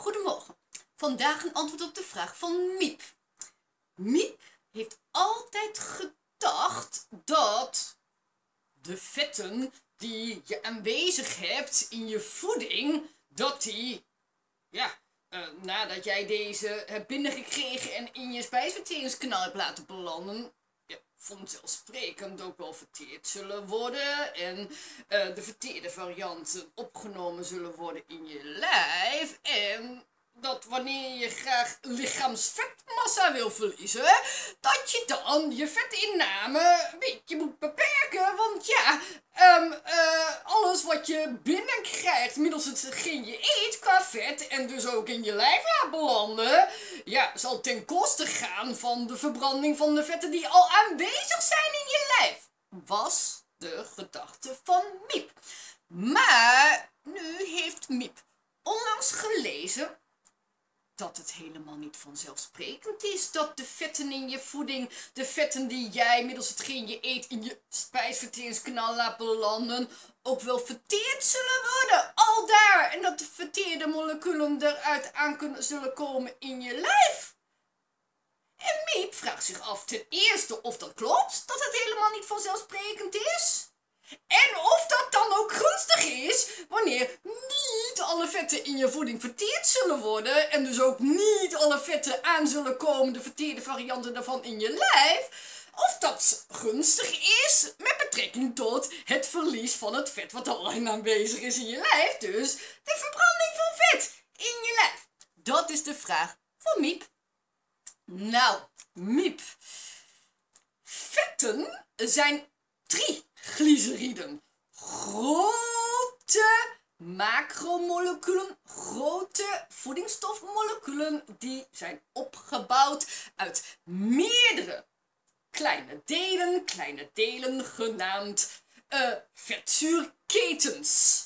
Goedemorgen. Vandaag een antwoord op de vraag van Miep. Miep heeft altijd gedacht dat de vetten die je aanwezig hebt in je voeding, dat die, nadat jij deze hebt binnengekregen en in je spijsverteringskanaal hebt laten belanden, vanzelfsprekend ook wel verteerd zullen worden en de verteerde varianten opgenomen zullen worden in je lijf en dat wanneer je graag lichaamsvetmassa wil verliezen, dat je dan je vetinname een beetje moet beperken, want alles wat je binnenkrijgt middels hetgeen je eet qua vet en dus ook in je lijf laat belanden, zal ten koste gaan van de verbranding van de vetten die al aanwezig zijn in je lijf. Was de gedachte van Miep. Maar nu heeft Miep onlangs gelezen dat het helemaal niet vanzelfsprekend is dat de vetten in je voeding, de vetten die jij middels hetgeen je eet in je spijsverteringskanaal laat belanden, ook wel verteerd zullen worden, al daar. En dat de verteerde moleculen eruit zullen komen in je lijf. En Miep vraagt zich af ten eerste of dat klopt, dat het helemaal niet vanzelfsprekend is. En of dat dan ook gunstig is wanneer niet alle vetten in je voeding verteerd zullen worden en dus ook niet alle vetten aan zullen komen, de verteerde varianten daarvan in je lijf. Of dat gunstig is met betrekking tot het verlies van het vet wat al aanwezig is in je lijf. Dus de verbranding van vet in je lijf. Dat is de vraag van Miep. Nou, Miep. Vetten zijn triglyceriden. Grote macromoleculen, grote voedingsstofmoleculen, die zijn opgebouwd uit meerdere kleine delen genaamd vetzuurketens.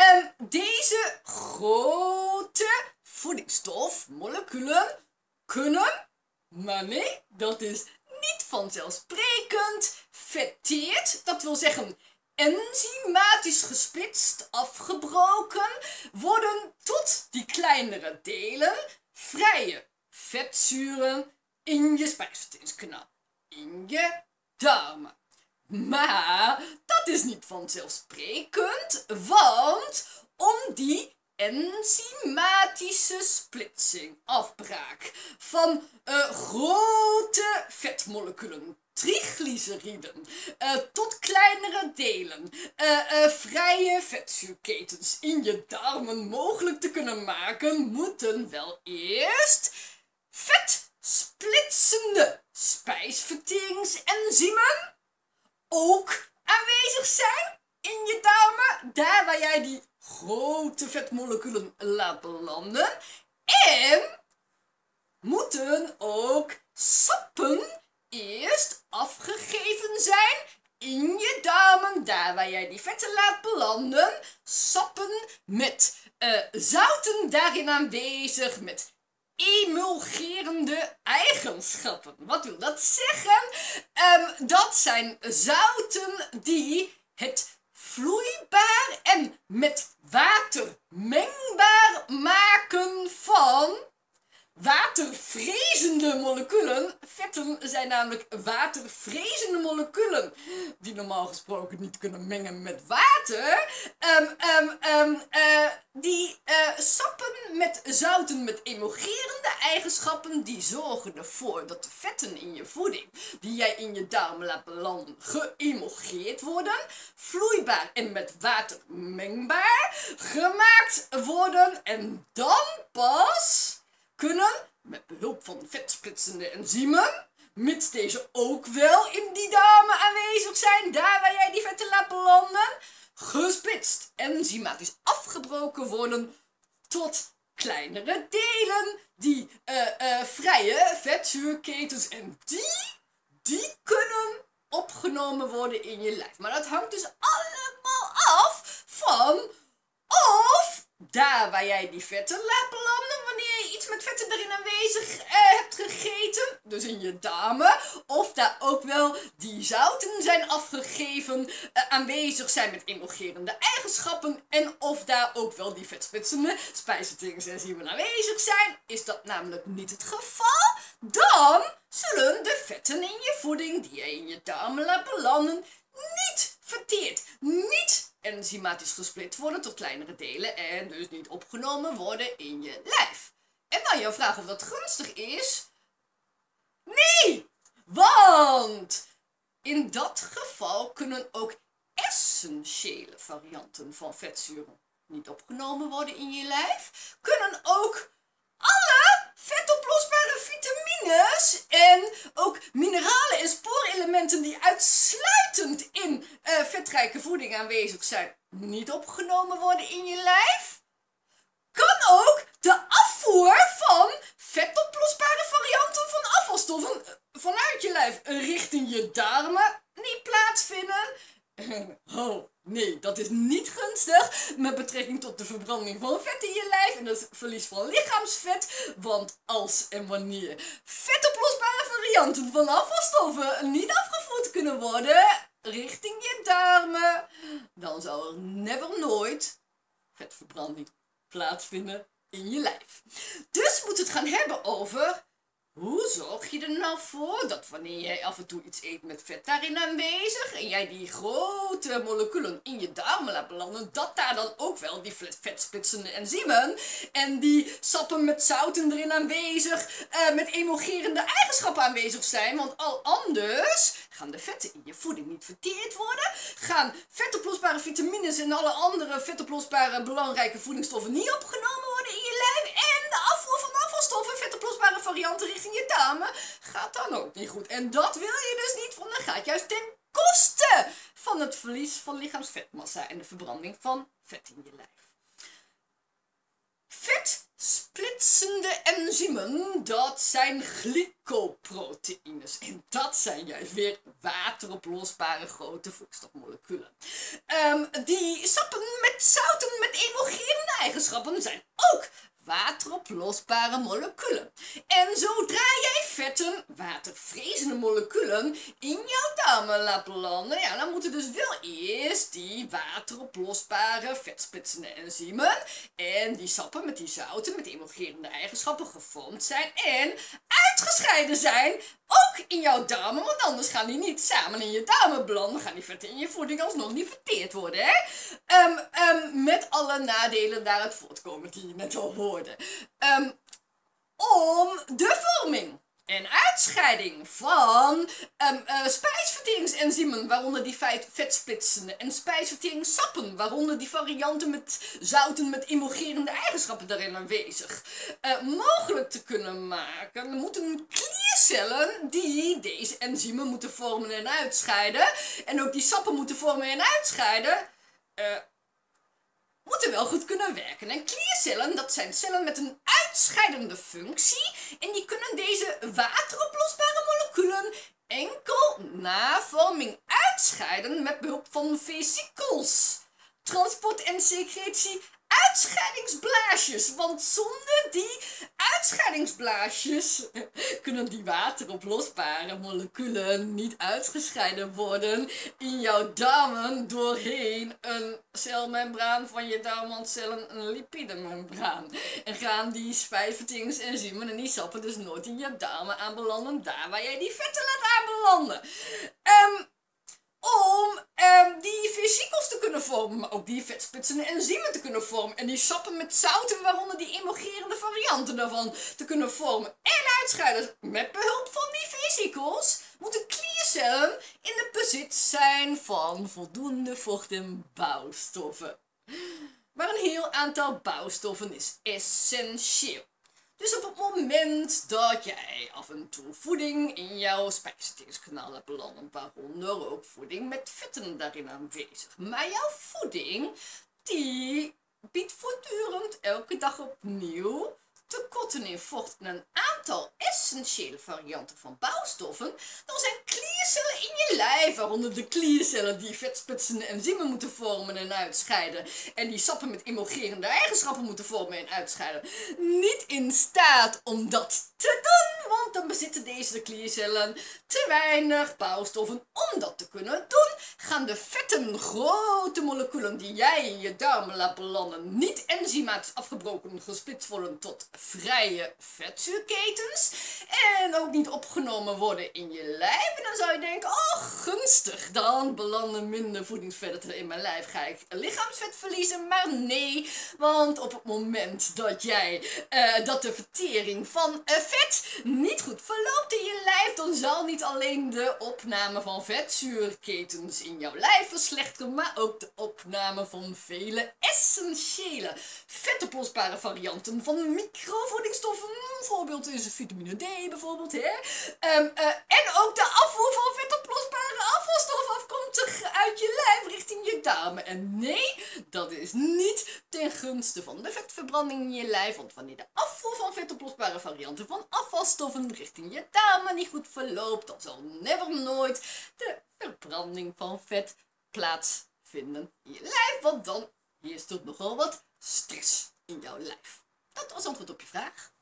Deze grote voedingsstofmoleculen kunnen, maar nee, dat is niet vanzelfsprekend, verteerd, dat wil zeggen enzymatisch gesplitst, afgebroken, worden tot die kleinere delen vrije vetzuren in je spijsverteringskanaal, in je darmen. Maar dat is niet vanzelfsprekend, want om die enzymatische splitsing, afbraak van grote vetmoleculen, triglyceriden, tot kleinere delen, vrije vetzuurketens in je darmen mogelijk te kunnen maken, moeten wel eerst vetsplitsende spijsverteringsenzymen ook aanwezig zijn in je darmen, daar waar jij die grote vetmoleculen laat belanden, en moeten ook sappen eerst afgegeven zijn in je darmen, daar waar jij die vetten laat belanden, sappen met zouten daarin aanwezig, met emulgerende eigenschappen. Wat wil dat zeggen? Dat zijn zouten die het vloeibaar en met water mengbaar maken van watervrezende moleculen. Vetten zijn namelijk watervrezende moleculen die normaal gesproken niet kunnen mengen met water. Die sappen met zouten met emulgerende eigenschappen, die zorgen ervoor dat de vetten in je voeding die jij in je darmen laat belanden geëmulgeerd worden, vloeibaar en met water mengbaar gemaakt worden en dan pas kunnen, met behulp van vetsplitsende enzymen, mits deze ook wel in die darmen aanwezig zijn, daar waar jij die vetten laat belanden, gesplitst, enzymatisch afgebroken worden tot kleinere delen, die vrije vetzuurketens, en die kunnen opgenomen worden in je lijf. Maar dat hangt dus allemaal af van of daar waar jij die vetten laat belanden, wanneer je iets met vetten erin aanwezig hebt gegeten, dus in je darmen, of daar ook wel die zouten zijn afgegeven, aanwezig zijn met emulgerende eigenschappen, en of daar ook wel die vetsplitsende spijsverteringsenzymen aanwezig zijn. Is dat namelijk niet het geval, dan zullen de vetten in je voeding die je in je darmen laat belanden niet verteerd, niet enzymatisch gesplit worden tot kleinere delen en dus niet opgenomen worden in je lijf. En dan jouw vraag of dat gunstig is? Nee! Want in dat geval kunnen ook essentiële varianten van vetzuren niet opgenomen worden in je lijf. Kunnen ook alle vetoplosbare vitamines en ook mineralen en spoorelementen die uitsluitend in vetrijke voeding aanwezig zijn, niet opgenomen worden in je lijf. Kan ook de afvoer van vetoplosbare varianten van afvalstoffen vanuit je lijf richting je darmen niet plaatsvinden. Oh, nee, dat is niet gunstig met betrekking tot de verbranding van vet in je lijf en het verlies van lichaamsvet. Want als en wanneer vetoplosbare varianten van afvalstoffen niet afgevoerd kunnen worden richting je darmen, dan zal er never nooit vetverbranding plaatsvinden in je lijf. Dus moet het gaan hebben over: hoe zorg je er nou voor dat wanneer jij af en toe iets eet met vet daarin aanwezig en jij die grote moleculen in je darmen laat belanden, dat daar dan ook wel die vetsplitsende enzymen en die sappen met zouten erin aanwezig, met emulgerende eigenschappen aanwezig zijn, want al anders gaan de vetten in je voeding niet verteerd worden, gaan vetoplosbare vitamines en alle andere vetoplosbare belangrijke voedingsstoffen niet opgenomen worden in je lijf en de afvoer van afvalstoffen, vetoplosbare varianten richting je darmen, gaat dan ook niet goed. En dat wil je dus niet, want dan gaat juist ten koste van het verlies van lichaamsvetmassa en de verbranding van vet in je lijf. Vetsplitsende enzymen, dat zijn glycoproteïnes. En dat zijn juist weer wateroplosbare grote voedselmoleculen. Die sappen met zouten met emulgerende eigenschappen zijn ook wateroplosbare moleculen. En zodra jij vetten, watervrezende moleculen, in jouw darmen laat belanden, ja, dan moeten dus wel eerst die wateroplosbare vetsplitsende enzymen en die sappen met die zouten met emulgerende eigenschappen gevormd zijn en uitgescheiden zijn, ook in jouw darmen, want anders gaan die niet samen in je darmen belanden, gaan die vetten in je voeding alsnog niet verteerd worden, hè? Met alle nadelen daaruit voortkomen die je net al hoorde. Om de vorming en uitscheiding van spijsverteringsenzymen, waaronder die vetsplitsende, en spijsverteringssappen, waaronder die varianten met zouten met emulgerende eigenschappen daarin aanwezig, mogelijk te kunnen maken, moeten kliercellen die deze enzymen moeten vormen en uitscheiden, en ook die sappen moeten vormen en uitscheiden, moeten wel goed kunnen werken. En kliercellen, dat zijn cellen met een uitscheidende functie. En die kunnen deze wateroplosbare moleculen enkel na vorming uitscheiden met behulp van vesicels. Transport en secretie uitscheidingsblaasjes. Want zonder die uitscheidingsblaasjes kunnen die wateroplosbare moleculen niet uitgescheiden worden in jouw darmen doorheen een celmembraan van je darmwandcellen, een lipidemembraan. En gaan die spijsverteringsenzymen en die sappen dus nooit in je darmen aanbelanden, daar waar jij die vetten laat aanbelanden. Om die vesicels te kunnen vormen, maar ook die vetsplitsende enzymen te kunnen vormen. En die sappen met zouten, waaronder die emulgerende varianten daarvan, te kunnen vormen en uitscheiden met behulp van die vesicels, moeten kliercellen in het bezit zijn van voldoende vocht en bouwstoffen. Maar een heel aantal bouwstoffen is essentieel. Dus op het moment dat jij af en toe voeding in jouw spijsverteringskanaal hebt belanden, waaronder ook voeding met vetten daarin aanwezig. Maar jouw voeding, die biedt voortdurend elke dag opnieuw tekorten in vocht en een aantal essentiële varianten van bouwstoffen, dan zijn kliercellen cellen in je lijf, waaronder de kliercellen die vetspitsende enzymen moeten vormen en uitscheiden. En die sappen met emulgerende eigenschappen moeten vormen en uitscheiden. Niet in staat om dat te doen, want dan bezitten deze kliercellen te weinig bouwstoffen om dat te kunnen doen. Gaan de vetten, grote moleculen die jij in je darmen laat belanden, niet enzymatisch afgebroken gesplitst worden tot vrije vetzuurketens en ook niet opgenomen worden in je lijf. En dan zou je denken, oh gunstig, dan belanden minder voedingsvetten in mijn lijf, ga ik lichaamsvet verliezen. Maar nee, want op het moment dat dat de vertering van vet niet goed verloopt in je lijf, dan zal niet alleen de opname van vetzuurketens in jouw lijf verslechteren, maar ook de opname van vele essentiële vetoplosbare varianten van microvoedingsstoffen. Een voorbeeld is vitamine D bijvoorbeeld. Hè? En ook de afvoer van vetoplosbare afvalstoffen afkomstig uit je lijf richting je darmen. En nee, dat is niet ten gunste van de vetverbranding in je lijf. Want wanneer de afvoer van vetoplosbare varianten van afvalstoffen richting je darmen niet goed verloopt, dan zal never nooit de verbranding van vet plaatsvinden in je lijf. Want dan heerst er nogal wat stress in jouw lijf. Dat was antwoord op je vraag.